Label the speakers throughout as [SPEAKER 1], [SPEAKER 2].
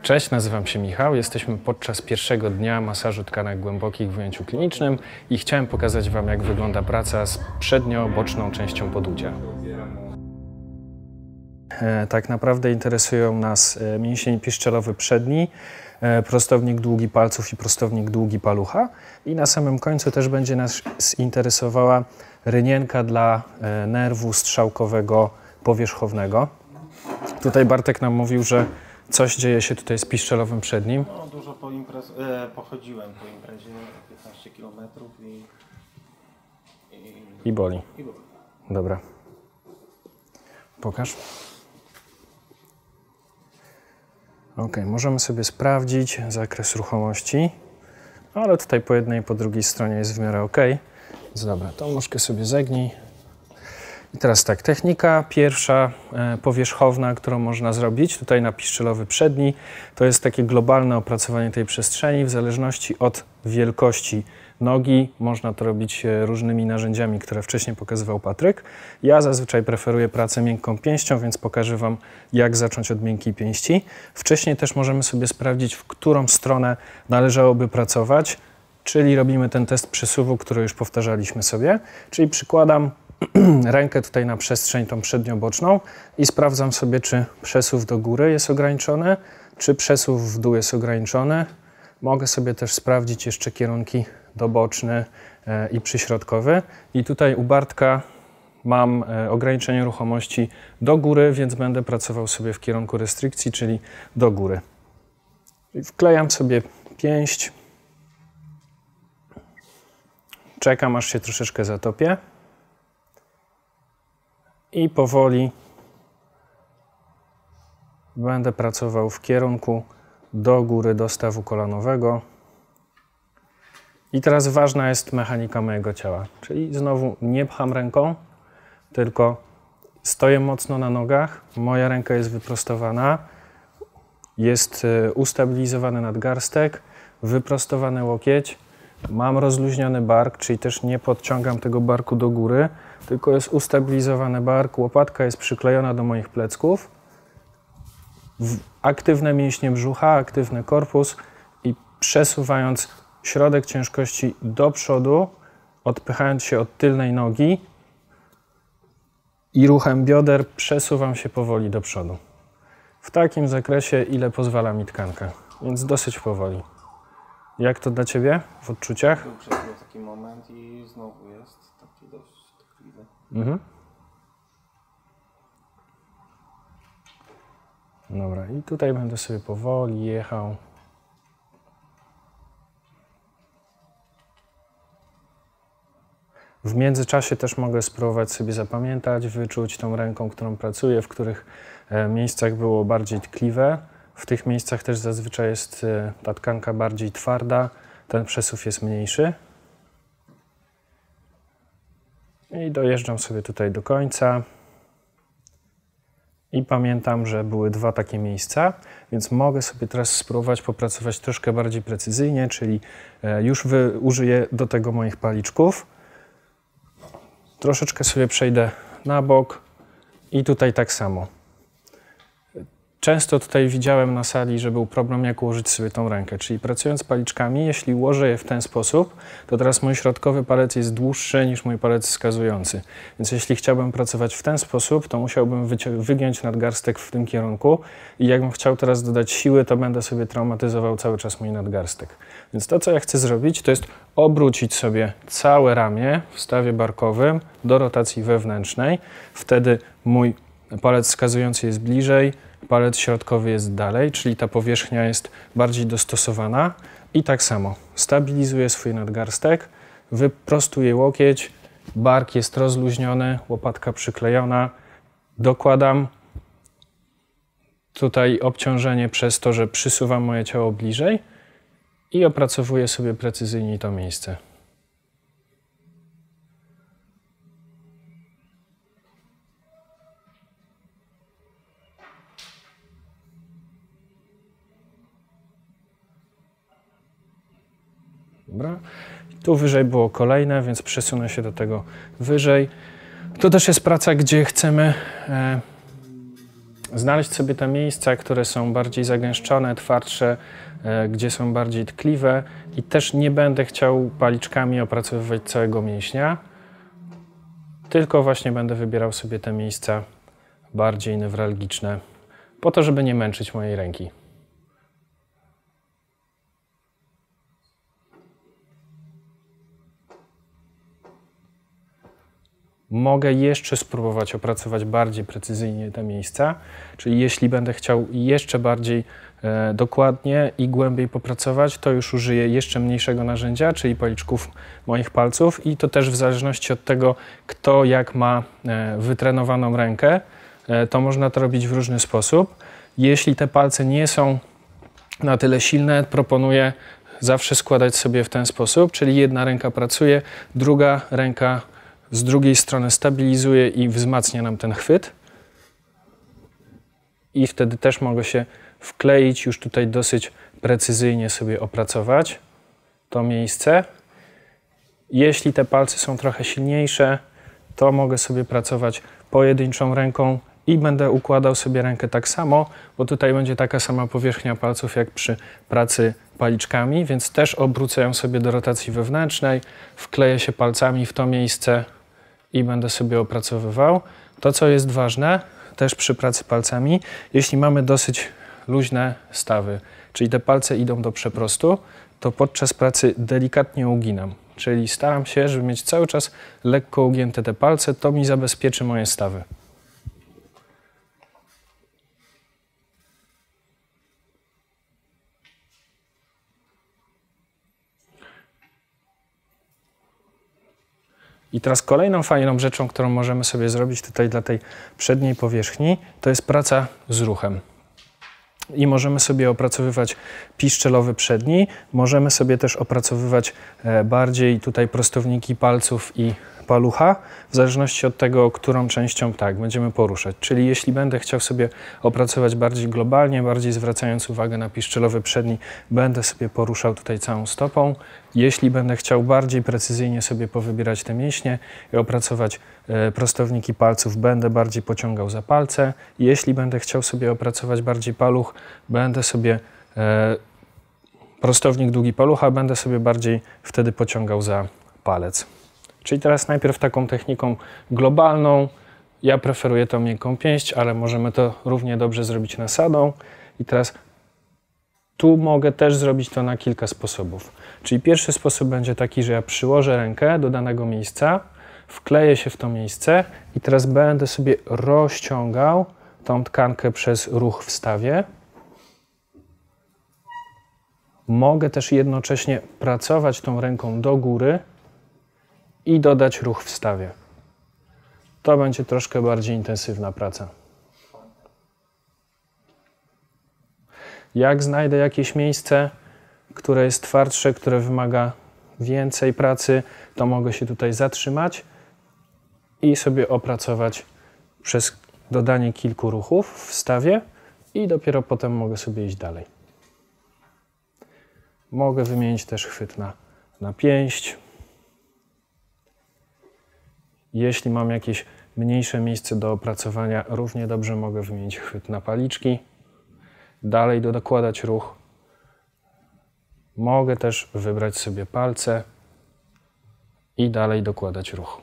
[SPEAKER 1] Cześć, nazywam się Michał. Jesteśmy podczas pierwszego dnia masażu tkanek głębokich w ujęciu klinicznym i chciałem pokazać Wam, jak wygląda praca z przednio-boczną częścią podudzia. Tak naprawdę interesują nas mięsień piszczelowy przedni, prostownik długi palców i prostownik długi palucha. I na samym końcu też będzie nas interesowała rynienka dla nerwu strzałkowego powierzchownego. Tutaj Bartek nam mówił, że coś dzieje się tutaj z piszczelowym przednim.
[SPEAKER 2] No, dużo pochodziłem po imprezie, 15 km
[SPEAKER 1] I boli. Dobra. Pokaż. Ok, możemy sobie sprawdzić zakres ruchomości, ale tutaj po jednej i po drugiej stronie jest w miarę ok. Więc dobra, tą nóżkę sobie zegnij. I teraz tak, technika pierwsza powierzchowna, którą można zrobić tutaj na piszczelowy przedni, to jest takie globalne opracowanie tej przestrzeni w zależności od wielkości nogi. Można to robić różnymi narzędziami, które wcześniej pokazywał Patryk. Ja zazwyczaj preferuję pracę miękką pięścią, więc pokażę Wam, jak zacząć od miękkiej pięści. Wcześniej też możemy sobie sprawdzić, w którą stronę należałoby pracować, czyli robimy ten test przesuwu, który już powtarzaliśmy sobie. Czyli przykładam rękę tutaj na przestrzeń tą przednioboczną i sprawdzam sobie, czy przesuw do góry jest ograniczony, czy przesuw w dół jest ograniczony. Mogę sobie też sprawdzić jeszcze kierunki doboczny i przyśrodkowy. I tutaj u Bartka mam ograniczenie ruchomości do góry, więc będę pracował sobie w kierunku restrykcji, czyli do góry. I wklejam sobie pięść. Czekam, aż się troszeczkę zatopię. I powoli będę pracował w kierunku do góry do stawu kolanowego. I teraz ważna jest mechanika mojego ciała. Czyli znowu nie pcham ręką, tylko stoję mocno na nogach. Moja ręka jest wyprostowana. Jest ustabilizowany nadgarstek, wyprostowany łokieć. Mam rozluźniony bark, czyli też nie podciągam tego barku do góry, tylko jest ustabilizowany bark, łopatka jest przyklejona do moich plecków. Aktywne mięśnie brzucha, aktywny korpus i przesuwając środek ciężkości do przodu, odpychając się od tylnej nogi i ruchem bioder przesuwam się powoli do przodu. W takim zakresie, ile pozwala mi tkanka, więc dosyć powoli. Jak to dla Ciebie w odczuciach?
[SPEAKER 2] Był przed chwilą taki moment i znowu jest taki dość tkliwy.
[SPEAKER 1] Dobra, i tutaj będę sobie powoli jechał. W międzyczasie też mogę spróbować sobie zapamiętać, wyczuć tą ręką, którą pracuję, w których miejscach było bardziej tkliwe. W tych miejscach też zazwyczaj jest ta tkanka bardziej twarda, ten przesuw jest mniejszy. I dojeżdżam sobie tutaj do końca. I pamiętam, że były dwa takie miejsca, więc mogę sobie teraz spróbować popracować troszkę bardziej precyzyjnie, czyli już użyję do tego moich paliczków. Troszeczkę sobie przejdę na bok i tutaj tak samo. Często tutaj widziałem na sali, że był problem, jak ułożyć sobie tą rękę, czyli pracując paliczkami, jeśli ułożę je w ten sposób, to teraz mój środkowy palec jest dłuższy niż mój palec wskazujący. Więc jeśli chciałbym pracować w ten sposób, to musiałbym wygiąć nadgarstek w tym kierunku i jakbym chciał teraz dodać siły, to będę sobie traumatyzował cały czas mój nadgarstek. Więc to, co ja chcę zrobić, to jest obrócić sobie całe ramię w stawie barkowym do rotacji wewnętrznej. Wtedy mój palec wskazujący jest bliżej, palec środkowy jest dalej, czyli ta powierzchnia jest bardziej dostosowana. I tak samo stabilizuję swój nadgarstek, wyprostuję łokieć, bark jest rozluźniony, łopatka przyklejona. Dokładam tutaj obciążenie przez to, że przysuwam moje ciało bliżej i opracowuję sobie precyzyjnie to miejsce. Dobra. Tu wyżej było kolejne, więc przesunę się do tego wyżej. To też jest praca, gdzie chcemy znaleźć sobie te miejsca, które są bardziej zagęszczone, twardsze, gdzie są bardziej tkliwe i też nie będę chciał paliczkami opracowywać całego mięśnia, tylko właśnie będę wybierał sobie te miejsca bardziej newralgiczne, po to, żeby nie męczyć mojej ręki. Mogę jeszcze spróbować opracować bardziej precyzyjnie te miejsca, czyli jeśli będę chciał jeszcze bardziej dokładnie i głębiej popracować, to już użyję jeszcze mniejszego narzędzia, czyli policzków moich palców i to też w zależności od tego, kto jak ma wytrenowaną rękę, to można to robić w różny sposób. Jeśli te palce nie są na tyle silne, proponuję zawsze składać sobie w ten sposób, czyli jedna ręka pracuje, druga ręka z drugiej strony stabilizuje i wzmacnia nam ten chwyt. I wtedy też mogę się wkleić, już tutaj dosyć precyzyjnie sobie opracować to miejsce. Jeśli te palce są trochę silniejsze, to mogę sobie pracować pojedynczą ręką i będę układał sobie rękę tak samo, bo tutaj będzie taka sama powierzchnia palców jak przy pracy paliczkami, więc też obrócę ją sobie do rotacji wewnętrznej, wkleję się palcami w to miejsce i będę sobie opracowywał. To, co jest ważne też przy pracy palcami, jeśli mamy dosyć luźne stawy, czyli te palce idą do przeprostu, to podczas pracy delikatnie uginam, czyli staram się, żeby mieć cały czas lekko ugięte te palce, to mi zabezpieczy moje stawy. I teraz kolejną fajną rzeczą, którą możemy sobie zrobić tutaj dla tej przedniej powierzchni, to jest praca z ruchem. I możemy sobie opracowywać piszczelowy przedni, możemy sobie też opracowywać bardziej tutaj prostowniki palców i palucha, w zależności od tego, którą częścią będziemy poruszać. Czyli jeśli będę chciał sobie opracować bardziej globalnie, bardziej zwracając uwagę na piszczelowy przedni, będę sobie poruszał tutaj całą stopą. Jeśli będę chciał bardziej precyzyjnie sobie powybierać te mięśnie i opracować prostowniki palców, będę bardziej pociągał za palce. Jeśli będę chciał sobie opracować bardziej paluch, będę sobie prostownik długi palucha, będę sobie bardziej wtedy pociągał za palec. Czyli teraz najpierw taką techniką globalną. Ja preferuję tą miękką pięść, ale możemy to równie dobrze zrobić nasadą. I teraz tu mogę też zrobić to na kilka sposobów. Czyli pierwszy sposób będzie taki, że ja przyłożę rękę do danego miejsca, wkleję się w to miejsce i teraz będę sobie rozciągał tą tkankę przez ruch w stawie. Mogę też jednocześnie pracować tą ręką do góry i dodać ruch w stawie. To będzie troszkę bardziej intensywna praca. Jak znajdę jakieś miejsce, które jest twardsze, które wymaga więcej pracy, to mogę się tutaj zatrzymać i sobie opracować przez dodanie kilku ruchów w stawie i dopiero potem mogę sobie iść dalej. Mogę wymienić też chwyt na pięść. Jeśli mam jakieś mniejsze miejsce do opracowania, równie dobrze mogę wymienić chwyt na paliczki. Dalej dokładać ruch. Mogę też wybrać sobie palce i dalej dokładać ruch.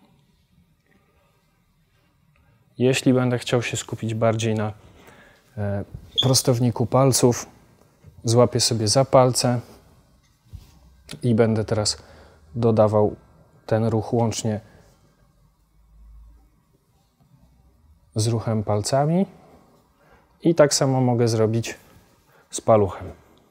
[SPEAKER 1] Jeśli będę chciał się skupić bardziej na prostowniku palców, złapię sobie za palce i będę teraz dodawał ten ruch łącznie z ruchem palcami i tak samo mogę zrobić z paluchem.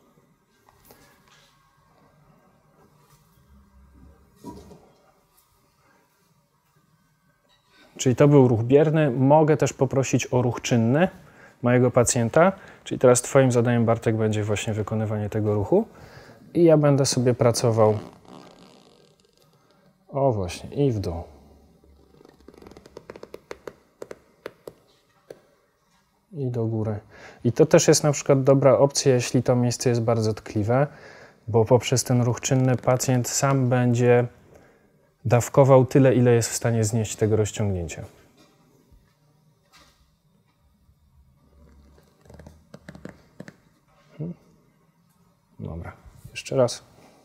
[SPEAKER 1] Czyli to był ruch bierny. Mogę też poprosić o ruch czynny mojego pacjenta. Czyli teraz Twoim zadaniem, Bartek, będzie właśnie wykonywanie tego ruchu. I ja będę sobie pracował właśnie i w dół. I do góry. I to też jest na przykład dobra opcja, jeśli to miejsce jest bardzo tkliwe, bo poprzez ten ruch czynny pacjent sam będzie dawkował tyle, ile jest w stanie znieść tego rozciągnięcia. Dobra, jeszcze raz.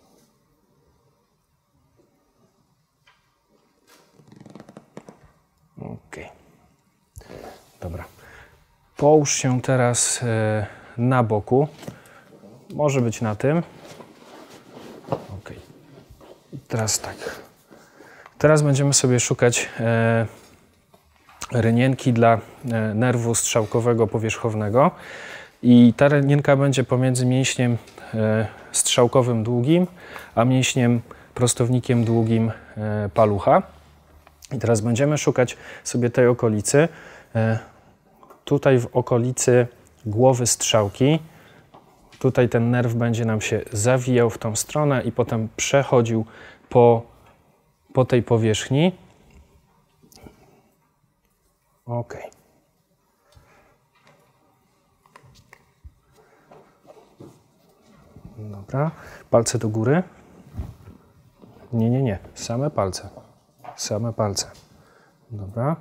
[SPEAKER 1] Ok. Dobra. Połóż się teraz na boku. Może być na tym. Ok. Teraz tak. Teraz będziemy sobie szukać rynienki dla nerwu strzałkowego powierzchownego. I ta rynienka będzie pomiędzy mięśniem strzałkowym długim, a mięśniem prostownikiem długim palucha. I teraz będziemy szukać sobie tej okolicy. Tutaj w okolicy głowy strzałki. Tutaj ten nerw będzie nam się zawijał w tą stronę i potem przechodził po tej powierzchni. Ok. Dobra. Palce do góry. Nie. Same palce. Same palce. Dobra.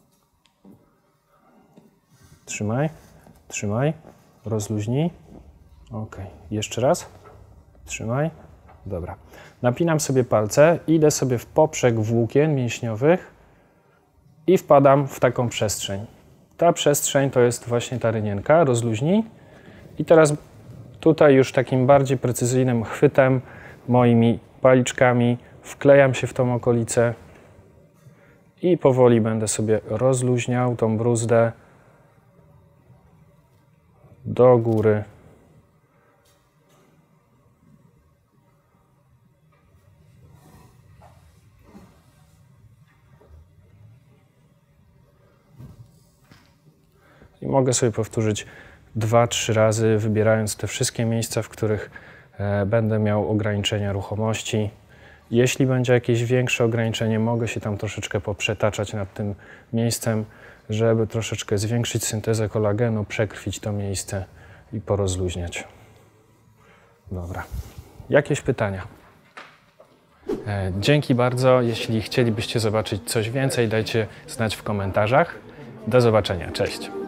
[SPEAKER 1] Trzymaj. Trzymaj. Rozluźnij. Ok. Jeszcze raz. Trzymaj. Dobra. Napinam sobie palce, idę sobie w poprzek włókien mięśniowych i wpadam w taką przestrzeń. Ta przestrzeń to jest właśnie ta rynienka. Rozluźnij. I teraz tutaj już takim bardziej precyzyjnym chwytem, moimi paliczkami wklejam się w tą okolicę i powoli będę sobie rozluźniał tą bruzdę do góry. I mogę sobie powtórzyć 2-3 razy, wybierając te wszystkie miejsca, w których będę miał ograniczenia ruchomości. Jeśli będzie jakieś większe ograniczenie, mogę się tam troszeczkę poprzetaczać nad tym miejscem, żeby troszeczkę zwiększyć syntezę kolagenu, przekrwić to miejsce i porozluźniać. Dobra. Jakieś pytania? Dzięki bardzo. Jeśli chcielibyście zobaczyć coś więcej, dajcie znać w komentarzach. Do zobaczenia. Cześć.